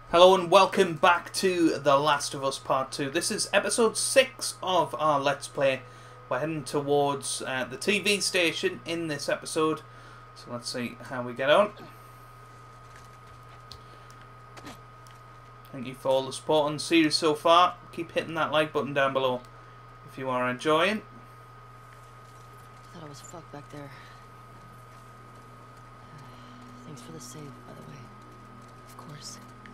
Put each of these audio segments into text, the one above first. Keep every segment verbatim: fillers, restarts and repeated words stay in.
Hello and welcome back to The Last of Us Part two. This is episode six of our Let's Play. We're heading towards uh, the T V station in this episode. So let's see how we get on. Thank you for all the support on the series so far. Keep hitting that like button down below if you are enjoying. I thought I was fucked back there. Thanks for the save, by the way. Of course.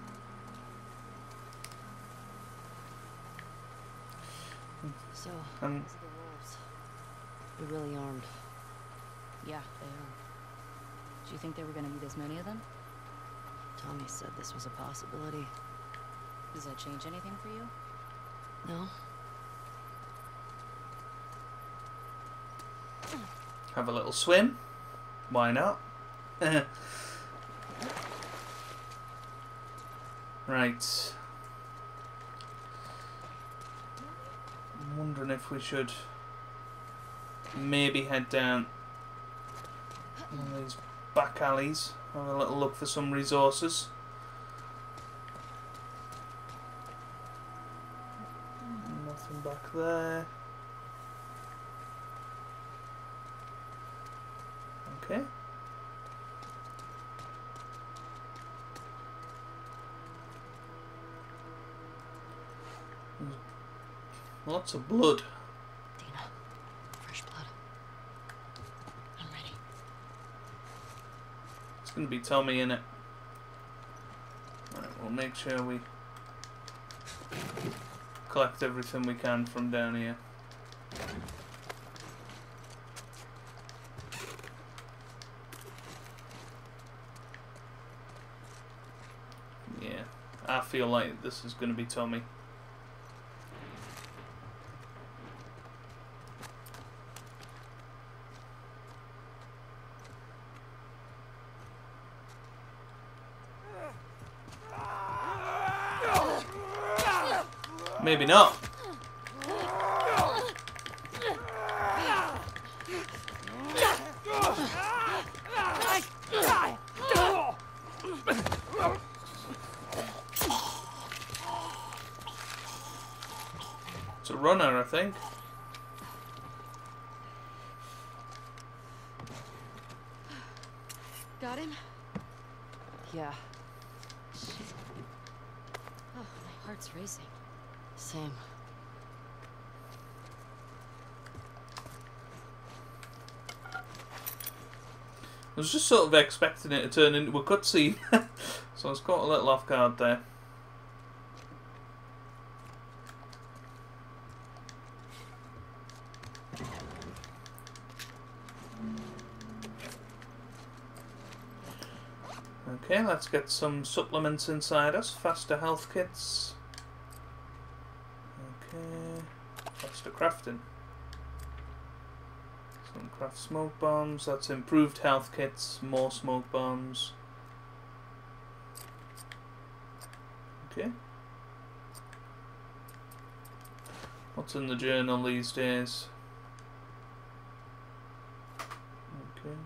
So, Um, these are the wolves. They're really armed. Yeah, they are. Do you think there were gonna be this many of them? Tommy said this was a possibility. Does that change anything for you? No. have a little swim. Why not? Right. I'm wondering if we should maybe head down one of these back alleys, have a little look for some resources. Nothing back there. Okay. Lots of blood. Dina, fresh blood. I'm ready. It's going to be Tommy in it. Right, we'll make sure we collect everything we can from down here. Yeah, I feel like this is going to be Tommy. Maybe not. It's a runner, I think. Got him? Yeah. Shit. Oh, my heart's racing. Same. I was just sort of expecting it to turn into a cutscene, so I was caught a little off guard there. Okay, let's get some supplements inside us. Faster health kits. Okay, faster crafting. Some craft smoke bombs. That's improved health kits. More smoke bombs. Okay. What's in the journal these days? Okay.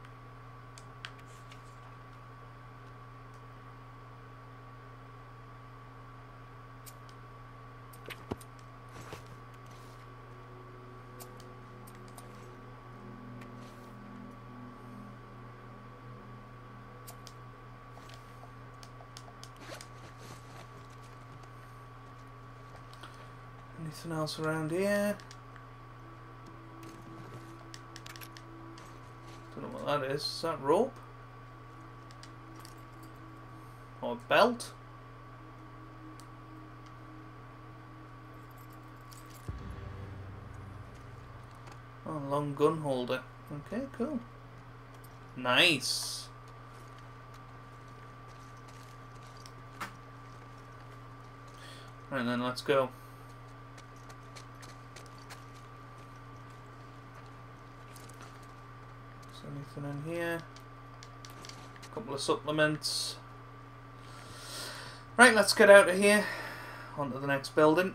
Anything else around here? Don't know what that is. Is that rope? Or belt? Oh, long gun holder. Okay, cool. Nice. Right then, let's go. Anything in here? A couple of supplements. Right, let's get out of here. On to the next building.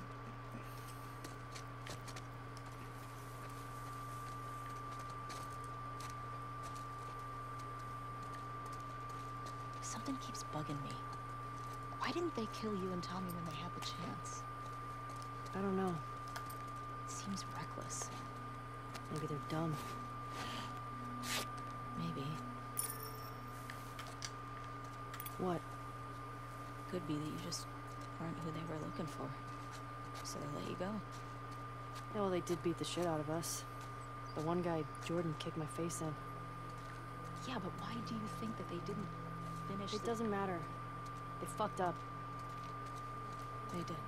Something keeps bugging me. Why Why didn't they kill you and Tommy when they had the chance? I don't know. It seems reckless. Maybe they're dumb. Maybe. What? Could be that you just weren't who they were looking for. So they let you go. Yeah, well, they did beat the shit out of us. The one guy, Jordan, kicked my face in. Yeah, but why do you think that they didn't finish It the... doesn't matter. They fucked up. They did.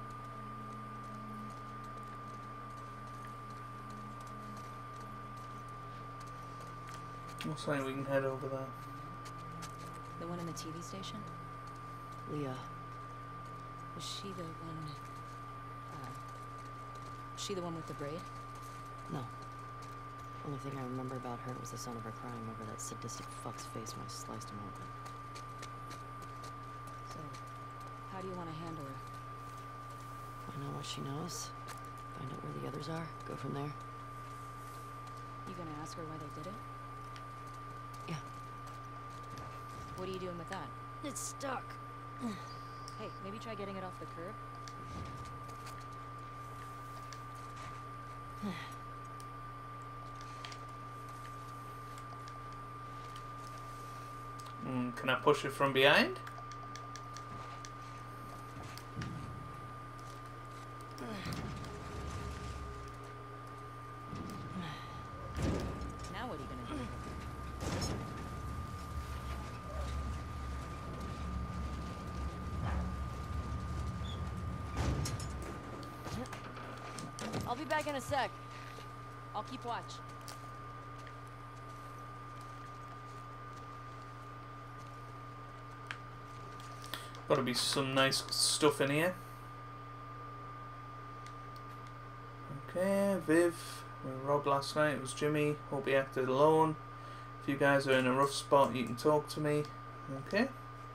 Looks like we can head over there. The one in the T V station? Leah. Was she the one... Uh, was she the one with the braid? No. Only thing I remember about her was the sound of her crying over that sadistic fuck's face when I sliced him open. So, how do you want to handle her? Find out what she knows. Find out where the others are. Go from there. You gonna ask her why they did it? Yeah. What are you doing with that? It's stuck. Hey, maybe try getting it off the curb? Mm, can I push it from behind? Now what are you gonna do? I'll be back in a sec. I'll keep watch. Gotta be some nice stuff in here. Okay, Viv. We were robbed last night. It was Jimmy. Hope he acted alone. If you guys are in a rough spot, you can talk to me. Okay.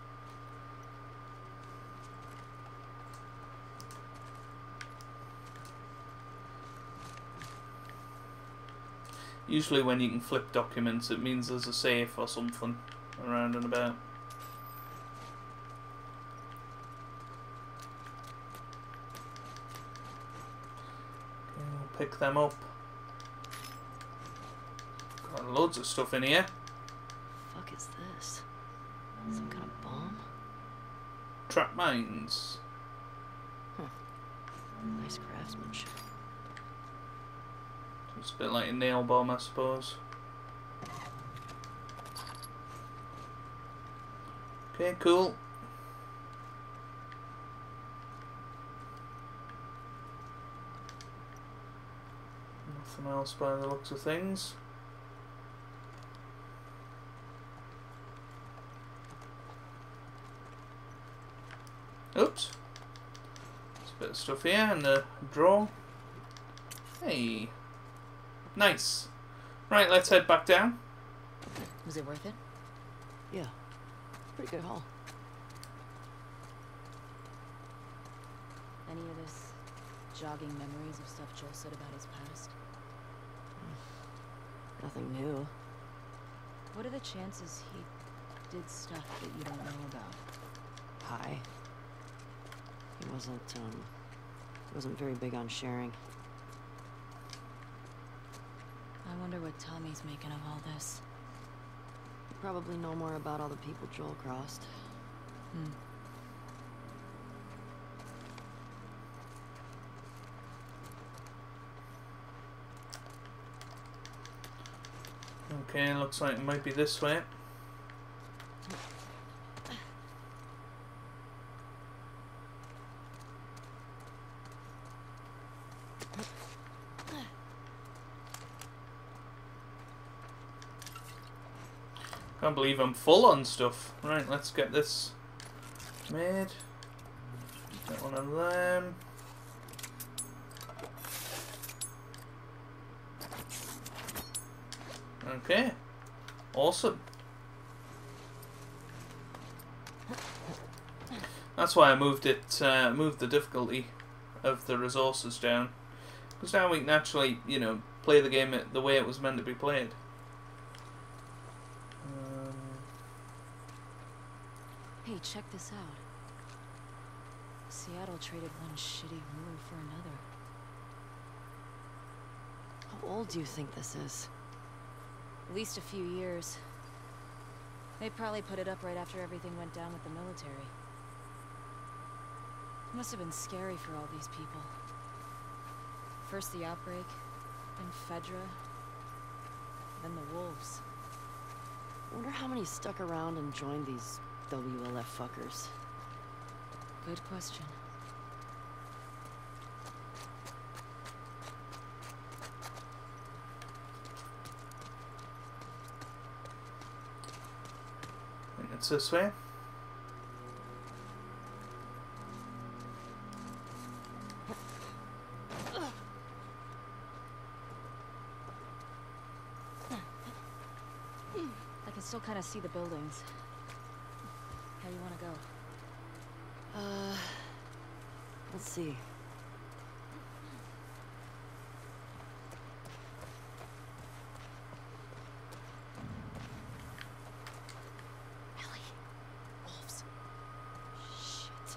Usually when you can flip documents, it means there's a safe or something around and about. Okay, we'll pick them up. Got loads of stuff in here. Fuck is this? Some kind of bomb? Trap mines. Nice craftsmanship. It's a bit like a nail bomb, I suppose. Okay, cool. Nothing else by the looks of things. Oops. There's a bit of stuff here in the drawer. Hey. Nice. Right, let's head back down. Was it worth it? Yeah. Pretty good haul. Any of this jogging memories of stuff Joel said about his past? Nothing new. What are the chances he did stuff that you don't know about? High. He wasn't, um... He wasn't very big on sharing. I wonder what Tommy's making of all this. You probably know more about all the people Joel crossed. Hmm. Okay, looks like it might be this way. Can't believe I'm full on stuff. Right, let's get this made. Get one of them. Okay. Awesome. That's why I moved it, uh, moved the difficulty of the resources down. Because now we can actually, you know, play the game the way it was meant to be played. Hey, check this out. Seattle traded one shitty ruler for another. How old do you think this is? At least a few years. They probably put it up right after everything went down with the military. It must have been scary for all these people. First the outbreak, then Fedra, then the wolves. Wonder how many stuck around and joined these W L F fuckers. Good question. I think it's this way. I can still kind of see the buildings. How do you want to go? Uh, let's see. Ellie. Wolves. Shit.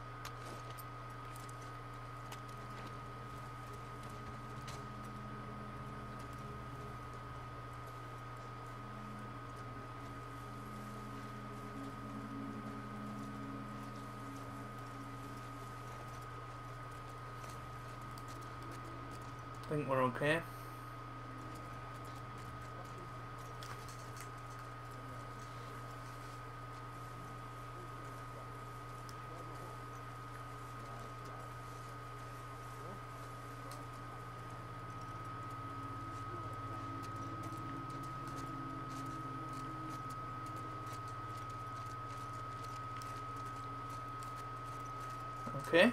I think we're okay. Okay.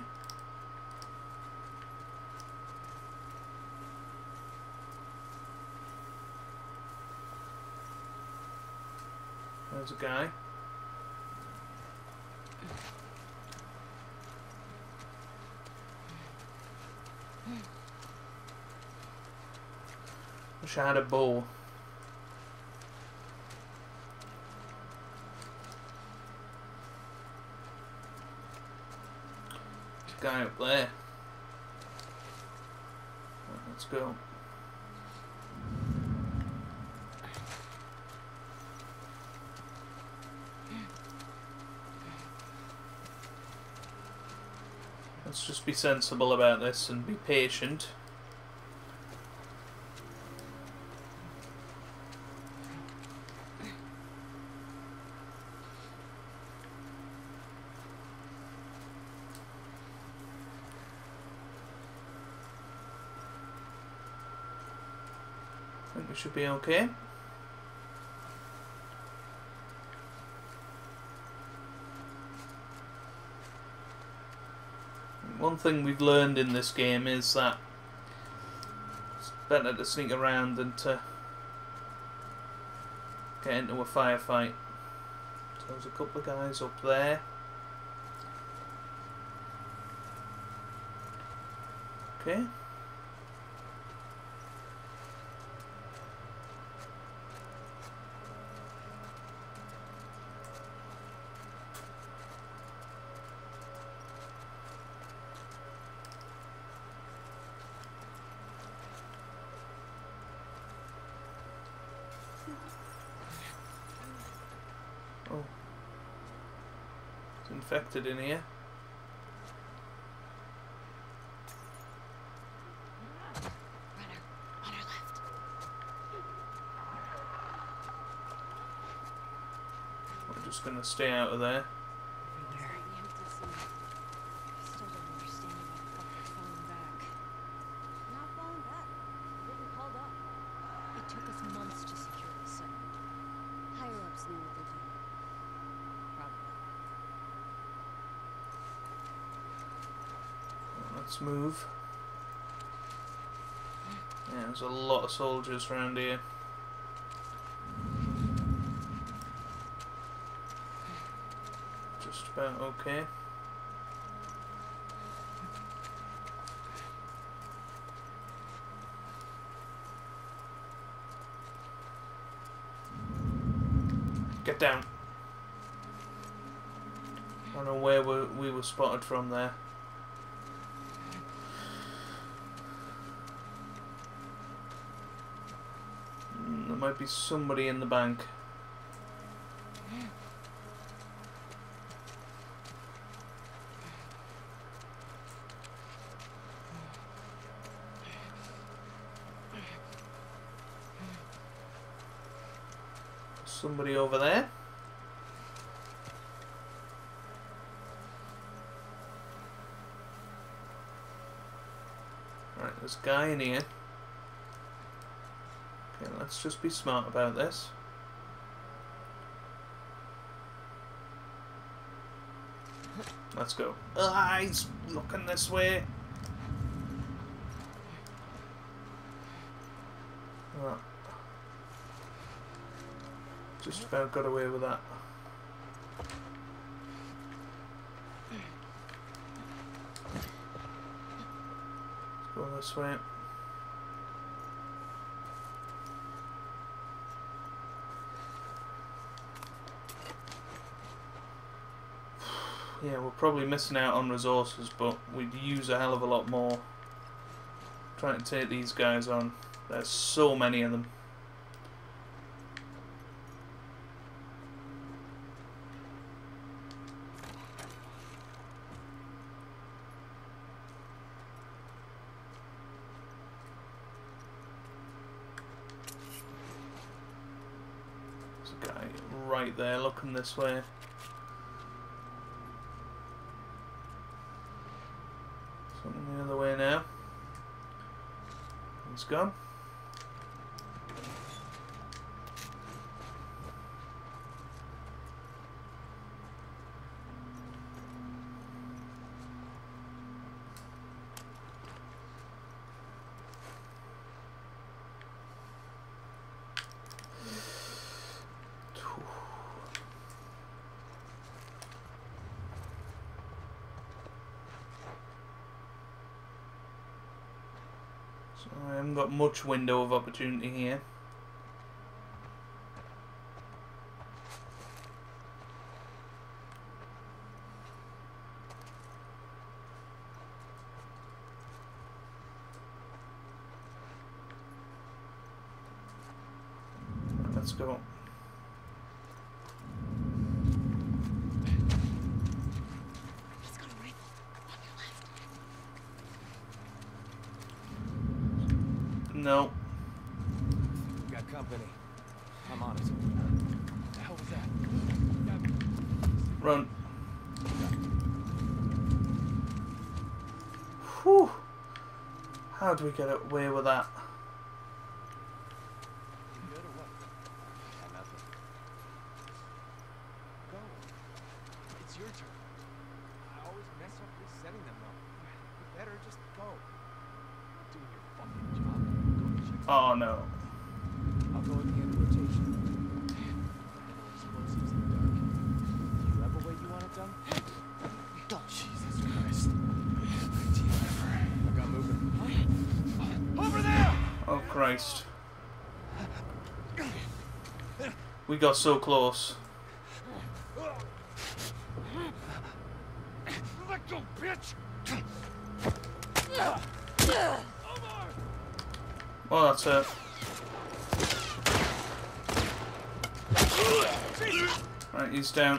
There's a guy. Wish I had a bow. There's a guy up there. Right, let's go. Let's just be sensible about this and be patient. I think we should be okay. One thing we've learned in this game is that it's better to sneak around than to get into a firefight. So there's a couple of guys up there. Okay. Oh. It's infected in here. Runner. On our left. We're just gonna stay out of there. Still don't understand why the fuck they're falling back. Not falling back. We're getting called up. It took us months to secure the site. Higher ups know what they're doing. Probably. Let's move. Yeah, there's a lot of soldiers around here. Just about okay. Get down. I don't know where we we were spotted from there. might be somebody in the bank. Somebody over there. Right, there's a guy in here. Okay, let's just be smart about this. Let's go. Ah, he's looking this way. Oh. Just about got away with that. Let's go this way. Yeah, we're probably missing out on resources, but we'd use a hell of a lot more trying to take these guys on. There's so many of them. There's a guy right there looking this way. Something the other way now. He's gone. So I haven't got much window of opportunity here. Let's go. He's got a rifle on your left. No. We got company. I'm on it. What the hell was that? Run. Whew. How do we get away with that? You good or what? Yeah, nothing. Go. It's your turn. I always mess up resetting them though. You better just go. Do your fucking job. Go check. Oh no. I'll go at the end of rotation. Handle explosives in the dark. Do you have a way you want it done? Don't. Jesus Christ. Team effort. I got moving. Over there! Oh Christ. We got so close. Let go, bitch! Well, that's it. Right, he's down.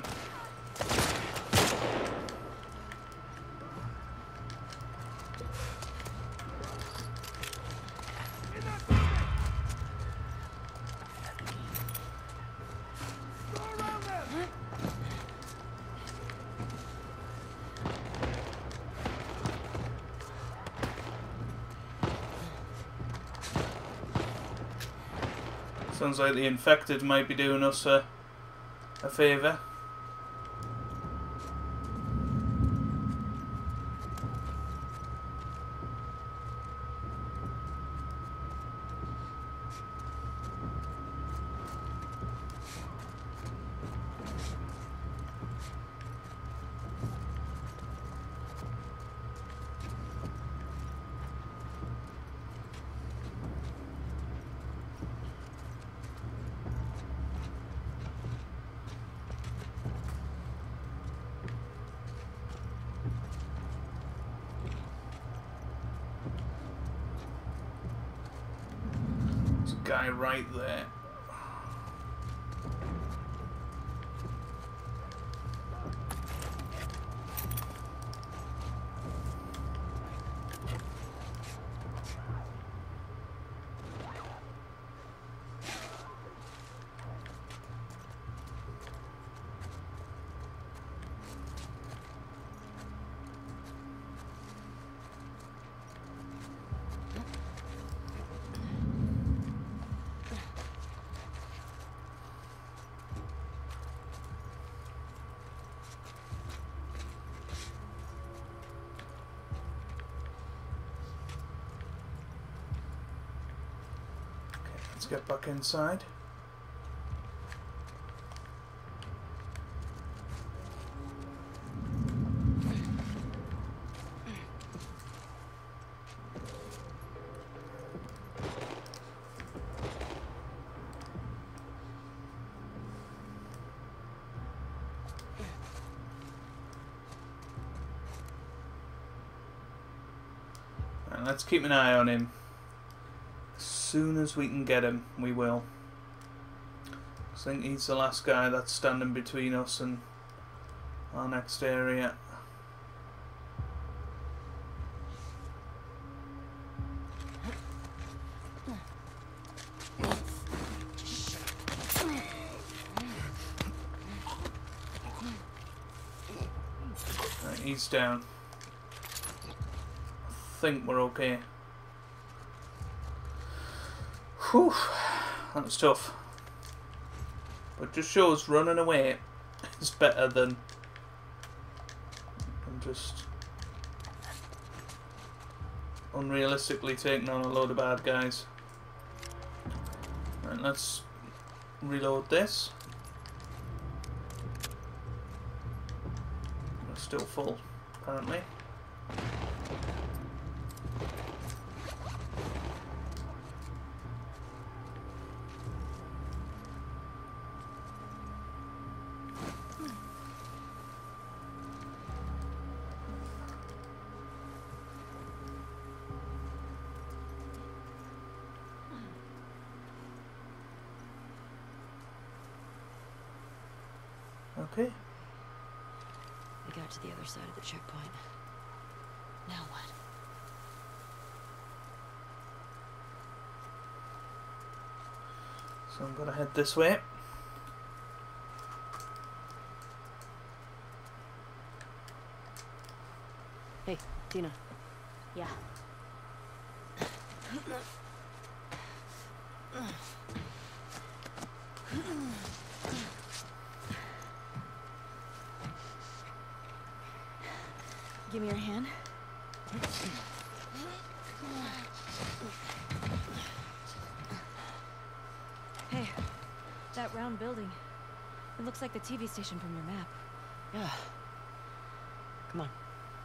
Sounds like the infected might be doing us a, a favour. Guy right there. Let's get back inside. And let's keep an eye on him. As soon as we can get him, we will. I think he's the last guy that's standing between us and our next area. Right, he's down. I think we're okay. Whew, that was tough. But just shows running away is better than than just unrealistically taking on a load of bad guys. Right, let's reload this. We're still full, apparently. Okay. We got to the other side of the checkpoint. Now what? So I'm gonna head this way. Hey, Tina. Yeah. Give me your hand. Hey, that round building. It looks like the T V station from your map. Yeah. Come on.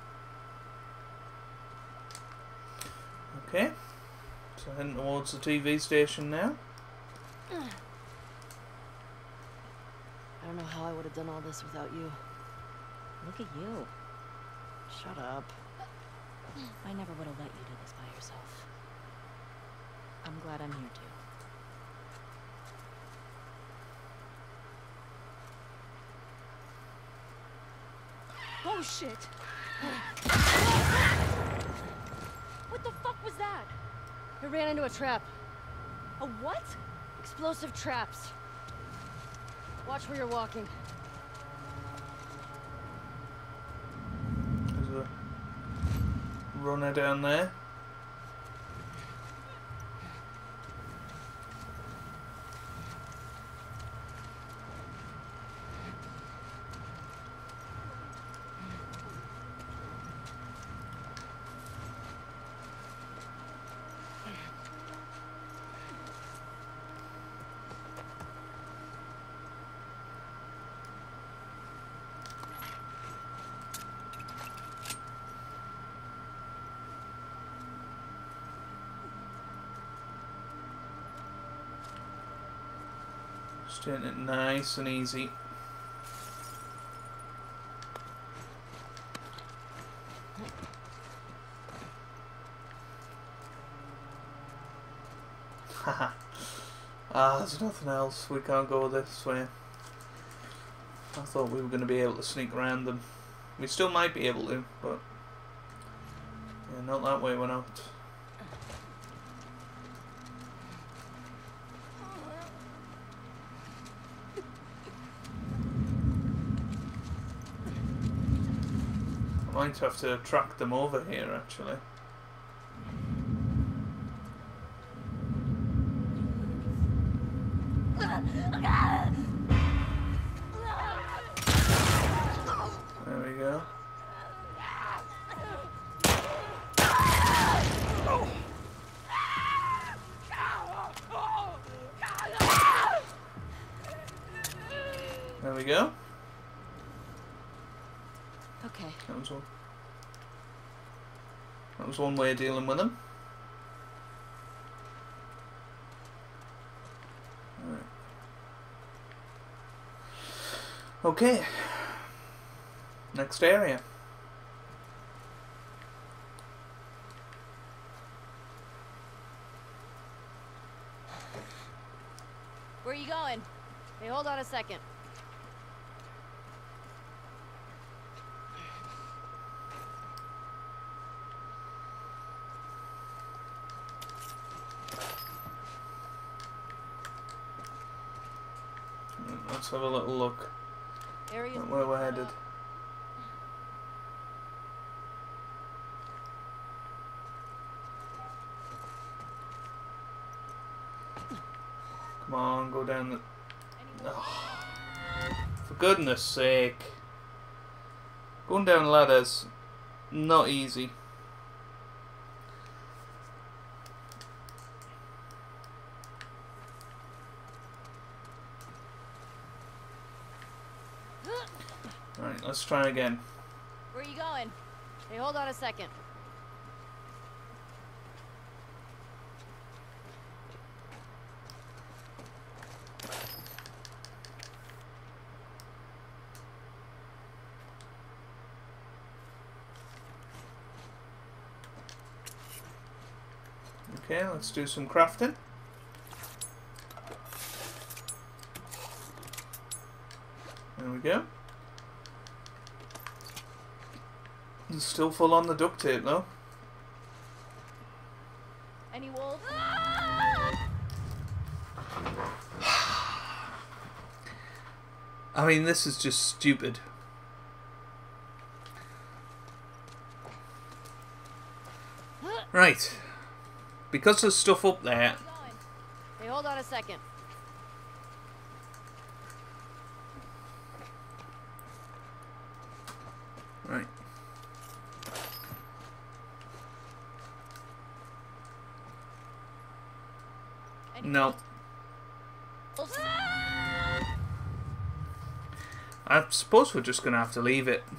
Okay. So heading towards the T V station now. I don't know how I would have done all this without you. Look at you. Shut up. I never would have let you do this by yourself. I'm glad I'm here too. Oh shit! What the fuck was that? I ran into a trap. A what? Explosive traps. Watch where you're walking. There's a runner down there. Just doing it nice and easy. Haha. Ah, there's nothing else. We can't go this way. I thought we were going to be able to sneak around them. We still might be able to, but yeah, not that way. We're not. I might have to track them over here, actually. There we go. was one. That was one way of dealing with them. Right. Okay. Next area. Where are you going? Hey, hold on a second. Let's have a little look Area's at where we're headed. Come on, go down the... Oh, for goodness sake. Going down ladders, not easy. Right, let's try again. Where are you going? Hey, hold on a second. Okay, let's do some crafting. There we go. It's still full on the duct tape though. Any wolves? I mean, this is just stupid. Right. Because there's stuff up there. Hey, hold on a second. Right. No. I suppose we're just going to have to leave it.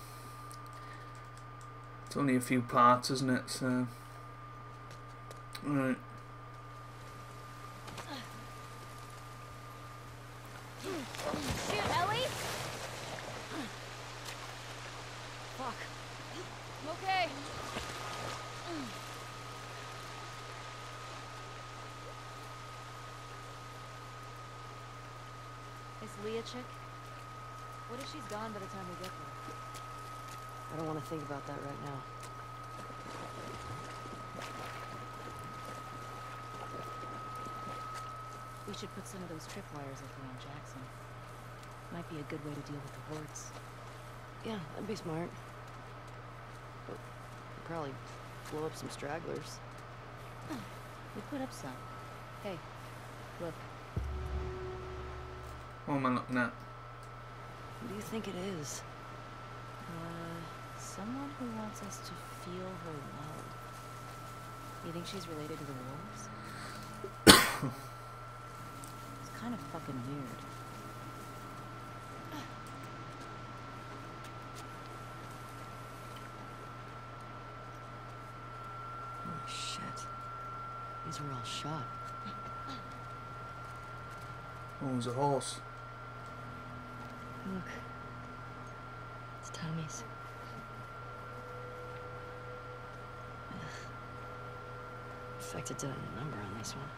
It's only a few parts, isn't it? So. Right. Shoot, Ellie! Fuck. I'm okay. Is Leah chick? What if she's gone by the time we get there? I don't want to think about that right now. We should put some of those tripwires up around Jackson. Might be a good way to deal with the hordes. Yeah, that'd be smart. But we'd probably blow up some stragglers. We put up some. Hey, look. What am I looking at? Who do you think it is? Uh, someone who wants us to feel her love. You think she's related to the wolves? It's kind of fucking weird. Oh, shit. These were all shot. Oh, there's a horse. Look. It's Tommy's. Infected to a number on this one.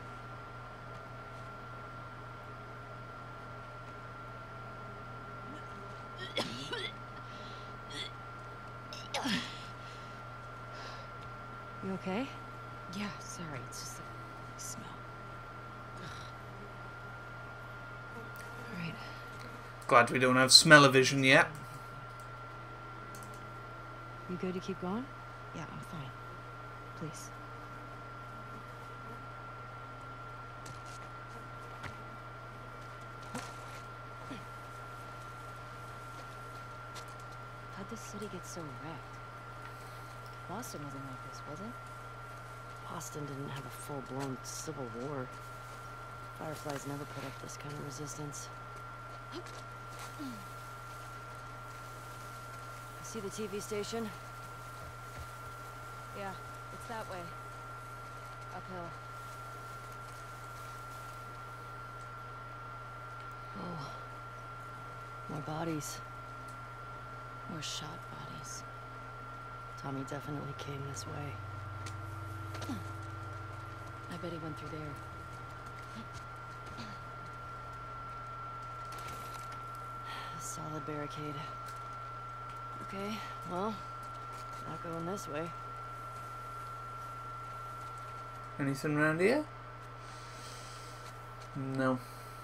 You okay? Yeah, sorry, it's just the smell. Alright. Glad we don't have smell-o-vision yet. You good to keep going? Yeah, I'm fine. Please. How'd this city get so wrecked? Boston wasn't like this, was it? Boston didn't have a full-blown civil war. Fireflies never put up this kind of resistance. This See the T V station? Yeah, it's that way. Uphill. Oh. More bodies. More shot bodies. Tommy definitely came this way. I bet he went through there. Solid barricade. Okay, well, not going this way. Anything around here? No.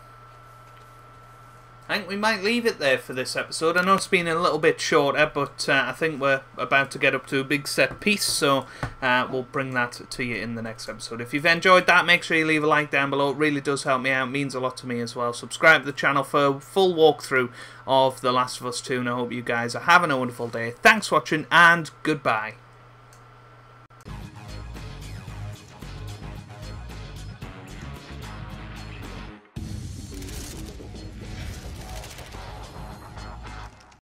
I think we might leave it there for this episode. I know it's been a little bit shorter, but uh, I think we're about to get up to a big set piece, so uh, we'll bring that to you in the next episode. If you've enjoyed that, make sure you leave a like down below. It really does help me out. It means a lot to me as well. Subscribe to the channel for a full walkthrough of The Last of Us two, and I hope you guys are having a wonderful day. Thanks for watching, and goodbye.